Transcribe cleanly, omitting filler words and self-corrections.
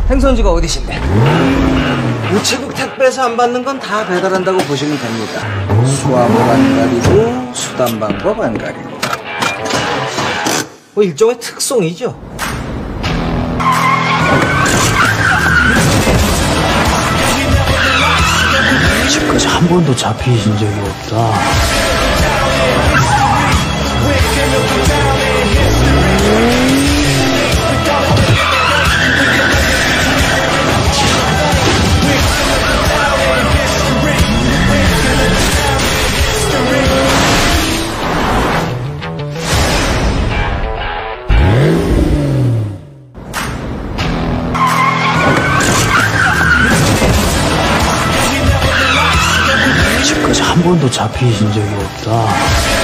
행선지가 어디신데? 우체국 택배에서 안 받는 건 다 배달한다고 보시면 됩니다. 수화물 안 가리고 수단 방법 안 가리고 뭐 일종의 특송이죠. 지금까지 한 번도 잡히신 적이 없다. 지금까지 한 번도 잡히신 적이 없다.